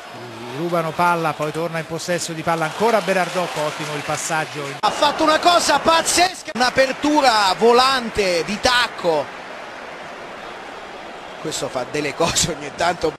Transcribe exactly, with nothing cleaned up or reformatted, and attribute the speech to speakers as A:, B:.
A: rubano palla, poi torna in possesso di palla ancora Berardò, ottimo il passaggio.
B: Ha fatto una cosa pazzesca, un'apertura volante di tacco. Questo fa delle cose ogni tanto